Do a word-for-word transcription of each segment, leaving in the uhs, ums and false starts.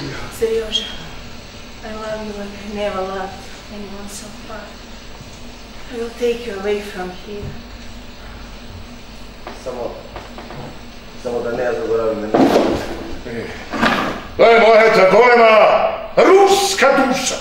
Serioža, I love you like I never loved anyone so far. I will take you away from here. Samo, samo da ne zaboravim mene. To je moja golema ruska duša.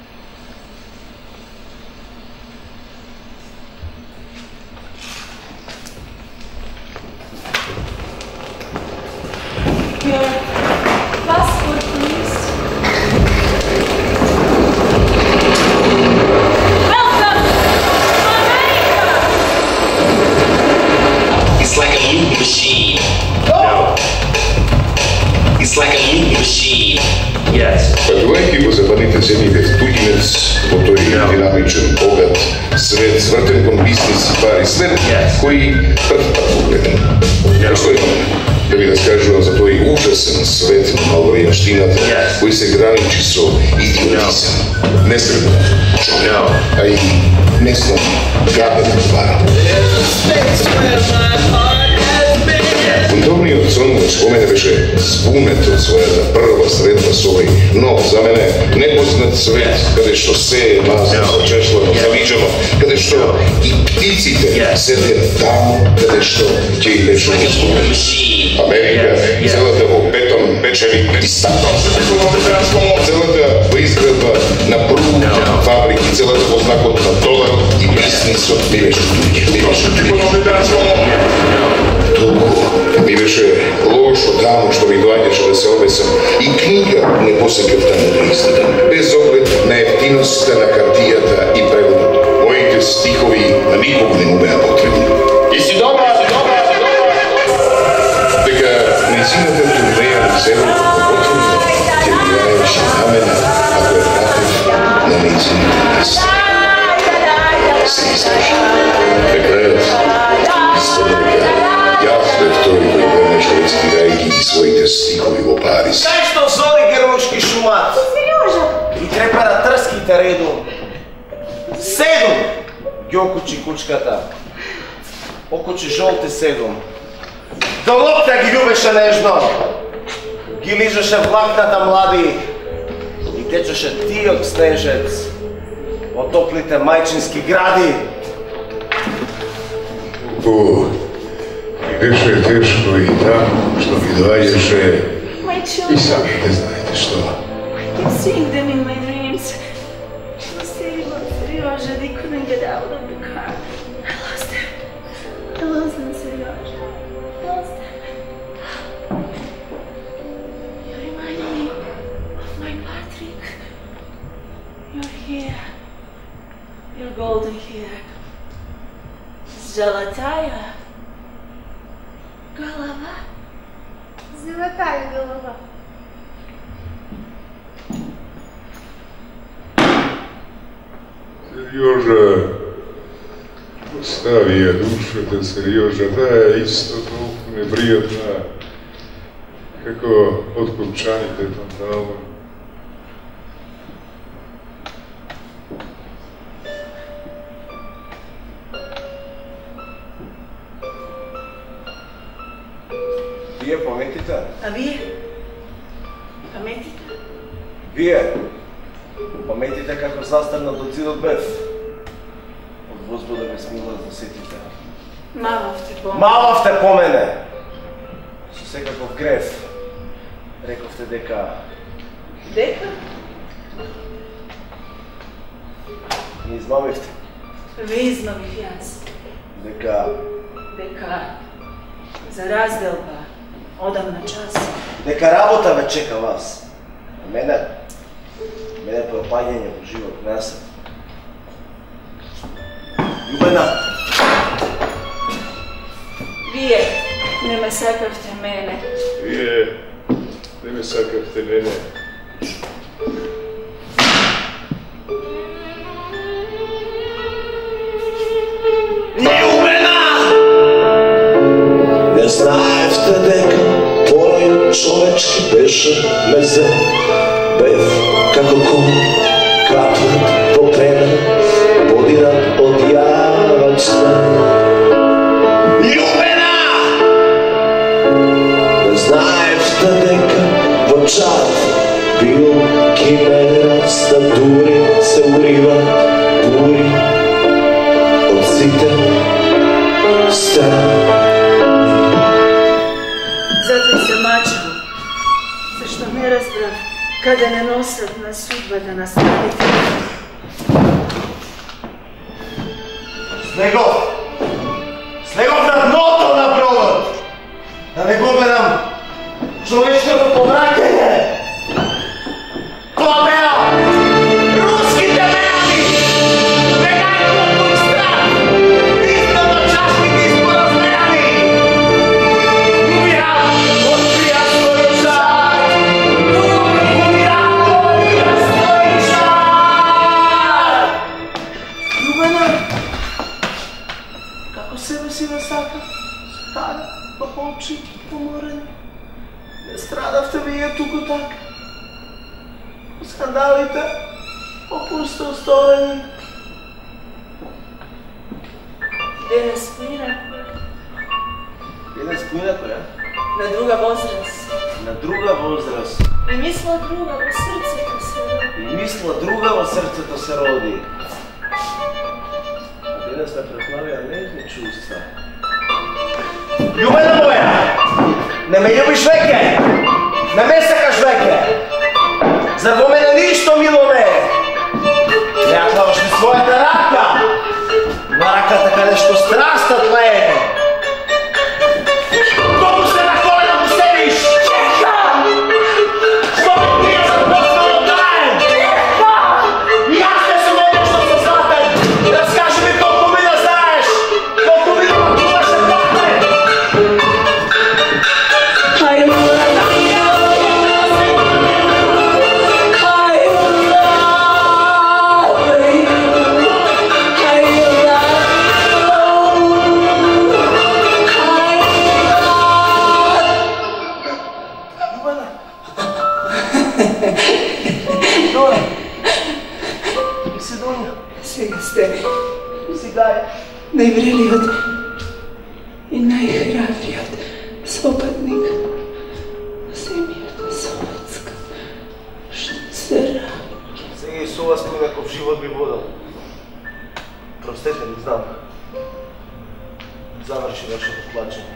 Your passport, please. Welcome to America! It's like a loop machine. No. It's like a loop machine. Yes. Pogledajte i pozabavite zemljive tuđinac, motori dinamičan, bogat, svet s vrtenkom, biznis, pari, sve koji prvi pat pogledam. A što imamo? Da bi raskažu za tvoj užasan svet malorijanštinata koji se graniči so idiotizam, nesredno čovjek, a i nesno gabenom tvarom. Puntovni od Sonovac spomene veše spunet od svoja prva sretna svoj nov za mene nepoznat svet, kada što se mazno začešljeno, zaviđamo, kada što i pticite sede tamo, kada što će i vešu Amerika, celata u beton, pečevi i statom. Celata po izgledba na prugu fabriki, celata po znaku na dolar i biznis od mi vešu tuđe, mi vešu tuđe. Dugo, mi veše lošo tamo što mi dođeš da se obesam i knjiga ne posjećam tamo da izgledam. Bez ogled na jeftinost na kartijata i prevodu. Mojite stihovi na nikog ne umea potrebno. I si dobra, si dobra, si dobra! Дека нејзината турнеја на земјата потrebno ќе влијаеше на мене ако ја пратив на нејзините места. Се издржи. На крајот изпада дека јас бев тој кој веднаш рецитирајќи ги своите стихови во Париз. Кај што зори геројски шумат? Сериожа! И трепара трските редом. Седом! Ги окучи кучката. Окучи жолте седом. До локта ги љубеше нежно. Ги лижеше влакната млади. И течеше тиот снежец од топлите мајчински гради. О, и беше тешко и тамо што ми доаѓаше. My И children. сами не знаете што. I keep seeing them in my dreams. It was terrible, Serioja. They couldn't get out of the car. I lost them. I lost them, Serioja. I lost them. You remind me of my Patrick. Your hair. Your golden hair. Золотая голова. Золотая голова. Сережа, остави я душата, Сережа, таа е исто толку непријатна како откопчаните тантала. Вие паметите? А вие? Паметите? Вие паметите како застарна до зидот бев? Од возбуда ме смила да сетите. Мававте по Мававте по мене! Со секаков греф. Рековте дека Дека? ни измамивте. Ви измамих јас. Дека Дека за разделба одам на час. дека работа ве чека вас. А мене мене пропаѓање во живот несет. Љубена, Вие не ме сакавте мене. Вие не ме сакавте мене. не знаевте дека поној човечки беше мезен, бев како кон, капнат по пена, подират од јавач свет. Љубена! Не знаевте дека во чат химера статури се урива, тури од сите страни. Затоа се мачам, зашто не разбрав каде не носат на судбата на страните. Слегов! Слегов на дното на бродот! Да не го гледам човечкото помракање! Тоа беа руските мејани! Бегајќи од тук стран! Истото чашните и споразмејани! Умирам од пријатно ручај! Умирам од пријатно ручај! Љубена! Како себе си ме сака, стара, па очи, поморени. Не страдавте вие туку така. По скандалите, по-пусто оставени. Денес спомина Денес спомина која? на друга возраст. На друга возраст. И мисла друга во срцето се роди. И мисла друга во срцето се роди. А денес ме препlavија нежни чувства. Љубена моја! Не ме љубиш веќе! Не ме сакаш веќе! Зар во мене ништо мило не е? Не ја клаваш ли својата рака? На раката каде што страстта тлее! Колку се на колена му седиш? Чека! Што ме тие за поствено даем? Чека! И јас не сум еден што се златен! Раскажи ми колку ми да знаеш! Колку ми да плуваш е платен! I love you. Сега сте Сега најврелиот и најхрабриот свободник на земјата советска. Што се ради? Сега и со вас понеков живот би водел. Простете ми, знам. Заврши вашето плачење.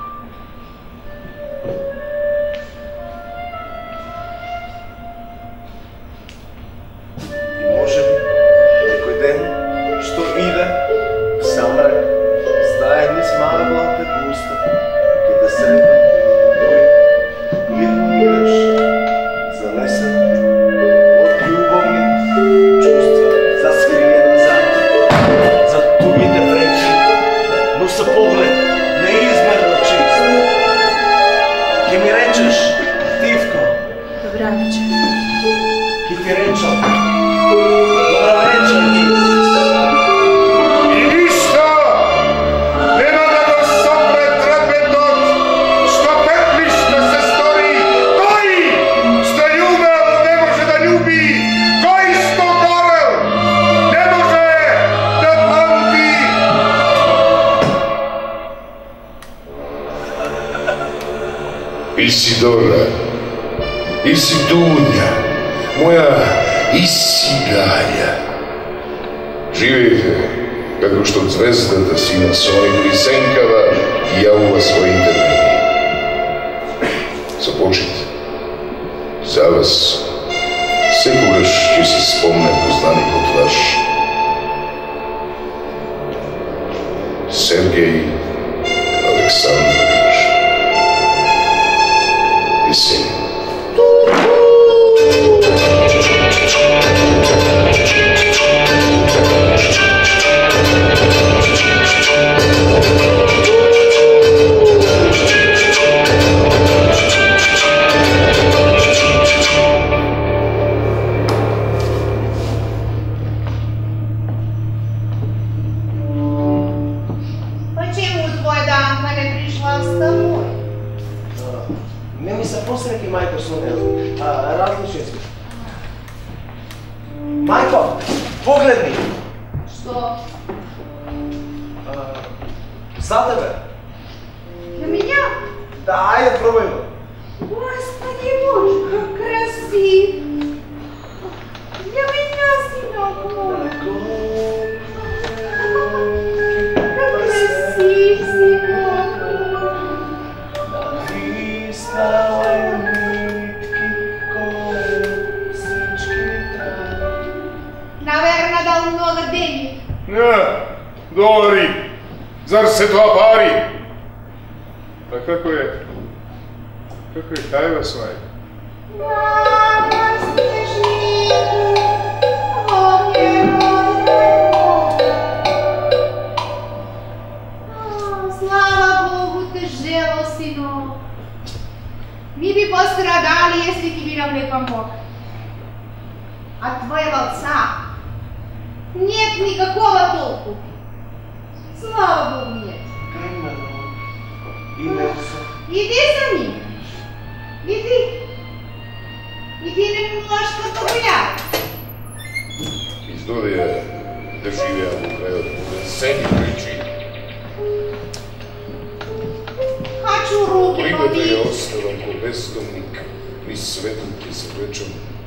И може би некој ден што иде в самрак, стае низ марблата густа, ке да сретна тој мирно играш, занесен од љубовни чувства, заскриени зад, зад тугите пречи, но со поглед неизмерно чист. Ке ми речеш, Тивко, Добра вечер. ке ти речам, добра вечер, И ништо нема да го сопре трепетот што пеплиш да се стори. Кој што љубел не може да љуби, кој што горел не може да памти. Исидора, Исидунја, моја Исигаја. Живејте како што звездата си на сонето и сенкава и јавува своите дни. Со почит, за вас секогаш ќе се спомне познаникот ваш. Сергеј Александрович Есенин. Почему твой Данка не пришла с тобой? Не ми се посреќи мајко со него, а различни сме. Мајко, погледни! Что? А, за тебе. На меня? Да, ајде, пробај го. Господи боже, как красив! Dori, zar se to pari? A kako je, kako je tajva svaj? Mama snježniku, ovdje Slava Bogu te želo, sino. Mi bi postradali, если ti bi nam не помог. От твоего отца нет никакого толку. Слава Богу, нет. Иди за ним. Иди. Иди немножко погулять. История доживела у края сцены причи. Хочу руки Прибата побить. je ostala ko bezdomnik, ni svetliki sa većom.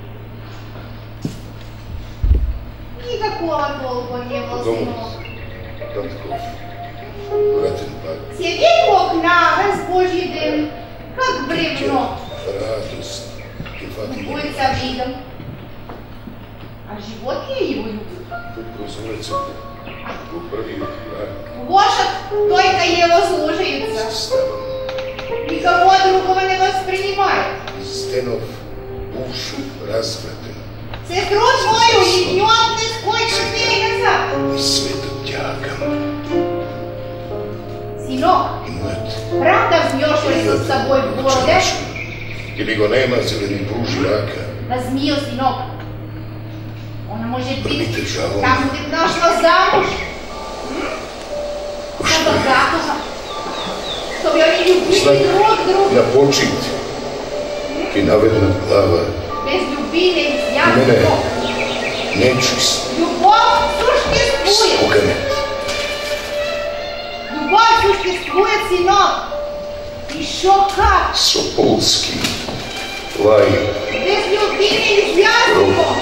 Никакого толку не было, Дому, сынок. татко, вратен пак. Сидит у окна весь божий день, как бревно. Радост, кефати. Будет со видом. А животные его любят. Тут прозорец у прvi брак. Лошадь только его слушается. Ставам Никого другого не воспринимает. стенов уши развратен. Сестру твою ягнет ты сколько дней назад. И светотягом. Сынок, И моят правда взнешься с собой в городе? Или го нема, за да ни пруži рака. Возьми ее, сынок. Она может быть Първите жалом. там будет нашла замуж. За богатого. Чтобы они любили Знак друг друга. на почит и наведна глава. Без любви не Мене изясно. нечист, Любовь существует. огънет. Любовь существует, сынок. Еще как. Сополски, лай, Без любви нельзя, сынок.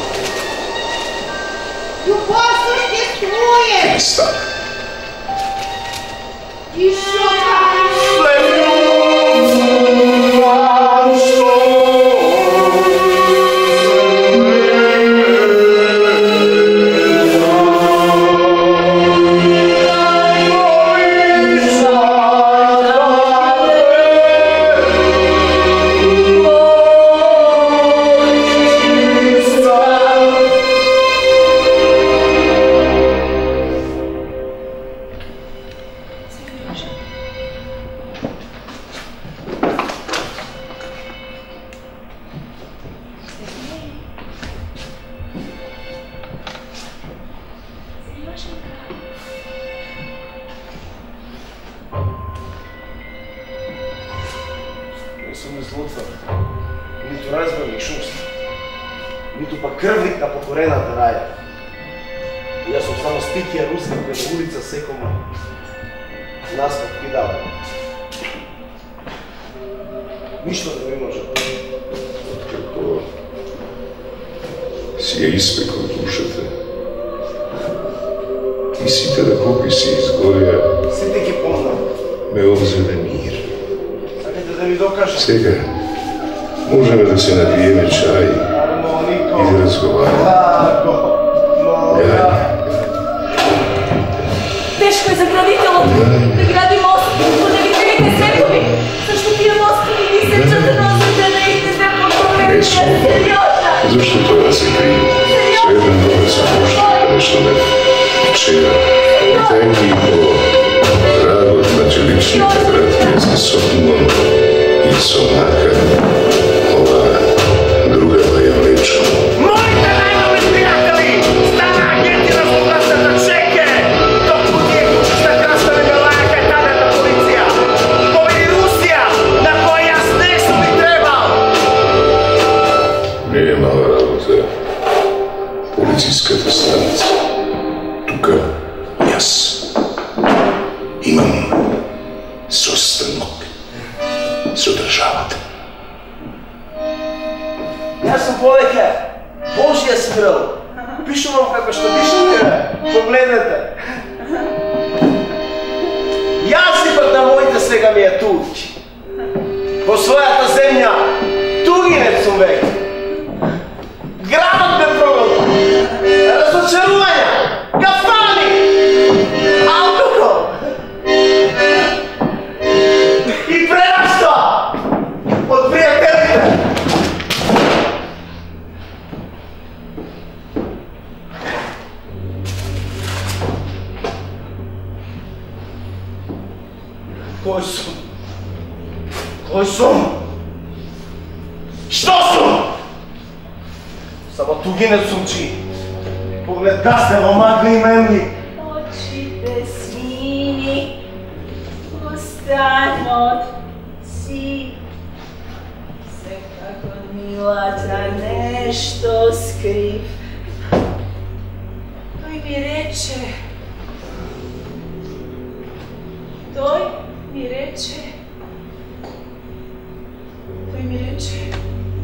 Любовь существует. стак. Еще как. Не съм излутван, нито разбраник шумство, нито пак крвник на покорената раја. Јас сум само стикија руска пред улица секома. Наскок кидава. Ништо не ми може. Како си ја испекал душата и сите да копи си изгорија, Сите ги помнам. ме обзеде мир. Сакате да ви докажам? Сега можеме да се напиеме чај Хармонико. и да разговараме. Тако. Моја. Тешко е за градителот да гради мост по невидимите светови, зашто тие мостови ги сечат носите на истите потови. Не сум. Сериозна! Зашто тоа да се крие? Со еден дом се пушти каде што ме вчера. И тајки по трагот на челичните братија се сотмон и сонака. Ова другата ја влечам. Моите најнови пријатели, стана агенти на слугата чеке! Ток путие кучиста краста не белаја кај тадата полиција. Победи Русија, на која јас не сум ни требал! Не е мала работа. Полициската станица. Тука јас имам состанок со државата. Јас сум повеќе Божја стрел. Пишувам како што пишете, погледнете. Јас ипак на моите сега ми е туѓ. По својата земја, тугинец сум веќе. Градот ме прогола. Разочарувања, кафани, а Koji su? Koji su? Što su? Samo tugine sumči. Pogled gasnelo magli i memli. Očite smini, ustanot si. Se kako milata nešto skriv. Toj mi reče, Toj mi reče, Toj mi reče.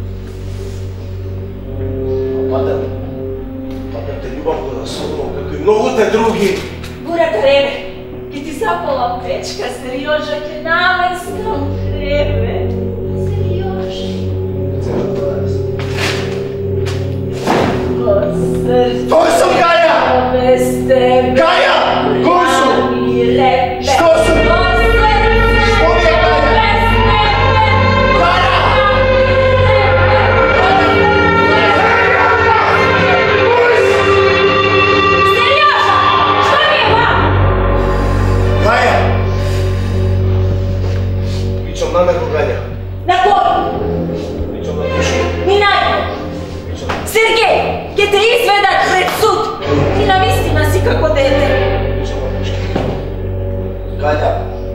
Padam, padam te ljubavko na sobom, kako i mnogo te drugi. Gura kreve, ki ti zapala pečka, Serioža, ki namestom kreve. Serioži. O srce, To sam Kaja! bez tebe. Kaja! Koji su? Što su? Što mi je Kaja? Kaja! Kaja! Pričam na neko Kaja. Na koju? Pričam na pušku. Ni najbolj. Sergej, ke te izvedat pred sud. Ti nam istina si kako dete. Pričam na pušku. Kaja!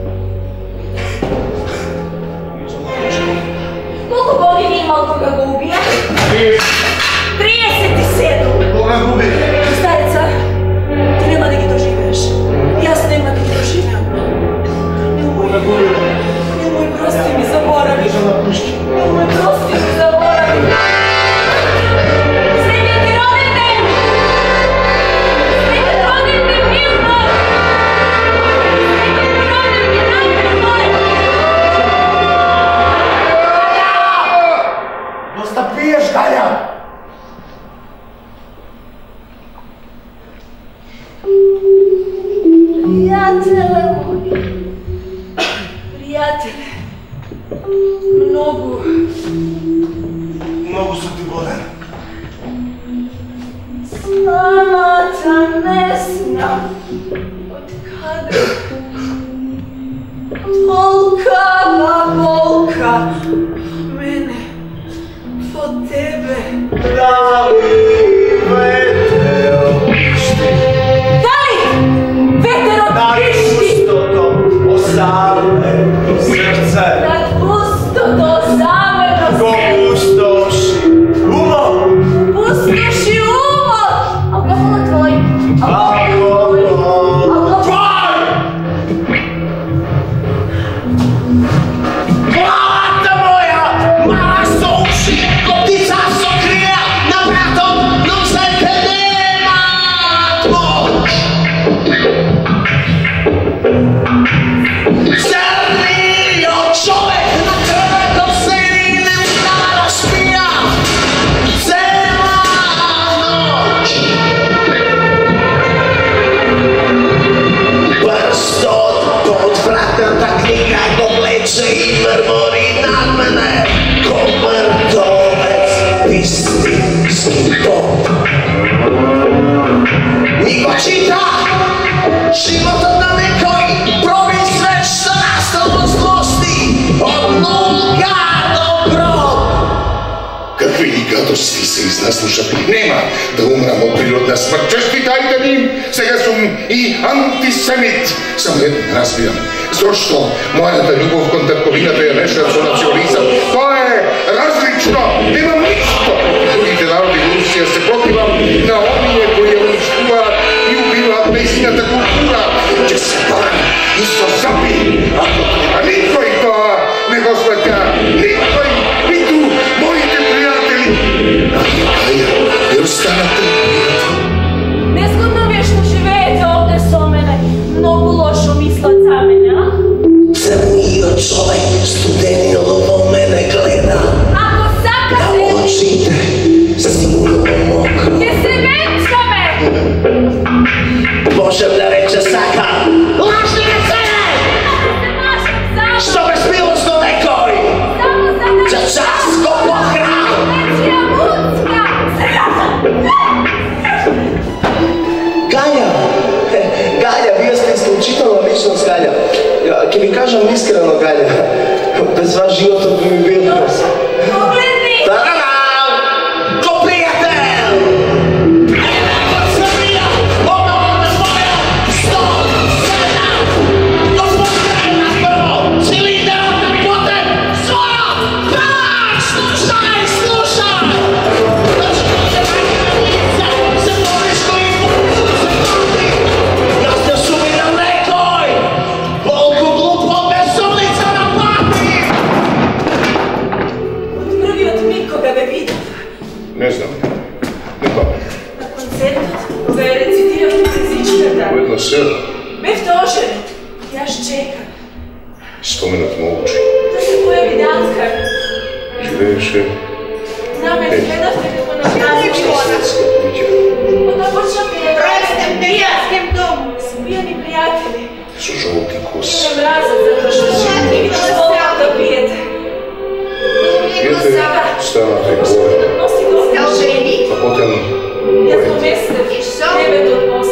Pričam na pušku. Koliko godina imao koga ga ubija? trideset sedam. Koga gubi? Starica, ti nema da gi doživeš. Ja se nema da gi doživim. Nemoj, Koga gubi? nemoj, prosti mi, zaboravi. Pričam na pušku. Nemoj, prosti mi, zaboravi. Sreće ti roditelj! Sreće roditelj, mirno! Sreće ti roditelj, najprej moje! Dosta piješ, Kaja! Prijatele moji, prijatele, mnogo, Mnogo su ti bolen. sama ta ne znam od kada. Tolka bolka mene od tebe. Pravi veter otišti. Da li veter Da li otišti? pusto to osame srce? Da pusto to zameno Ko pustoši umo? pustoši umo. Al ga mu tvoj, al ga Ako mu tvoj, al ga mu tvoj! Glava moja, mala souši, kotica sokrija, na vratom nam se te nema tvoć. Zernio čovek na krvetom sredinem stano spija, cela noć. Prstot podvratната knjiga go vleče i mrmori nad mene ko mrtovec istinski top. Niko čita život na nekoj probi sve što nastalo od zlosti od nulga do brod. Kakvi gadosti se iz nas slušati? Nema da umram od prirodna smrt. Čestitajte im, сега sam i antisemit. Samo jedno razbijam. Zašto moja ta ljubov kontaktovina je nešto za nacionalizam? To je različno. Nemam ništa. Drugite narodi Rusija se protivam na onije koji je uništila i ubila neistinata kultura. Će se pan isto zabi. A niko i to ne gospođa. Niko i ni tu mojite prijatelji. Kaja, jel stanate? Nezgodno mi je što živete ovdje so mene. Mnogo lošo mislat za mene, a? Crnio čovek studenilo po mene gleda. Ako Da sakate, oči Галja. Bez vas života bi mi bio prosto. Pogledni! Tadam! Ko prijatelj! Evo Srbija, obnovna svoja, sto sedam! Gospodine na prvo, svi lidera da mi potem svoja! Tak, slušaj, slušaj! Držimo se najgore lice, se boriš koji pokušu se proti! Ja ste sumiram nekoj! Volku glupo bez sulica na pati! Od prvi od nikoga ne vidim. Ne znam. Ne pamet. Na koncertu ga je recitirao muzičkata. Ujedno selo. Bev tožer, jaš čekam. Spomenut mogući. Da se pojavi Datka. Živeše. Na mene gledate kako na prazni Svetska kuća. Onda počna pjeva. Prostem prijateljskem domu. Spijani prijatelji. Su žuti kosi. Imam razlog zato što će mi vidjeti volno da pijete. Idete stanate gore. Nosi go. Stao ženi. Pa potem Ja sam mjesec. I što? Devet od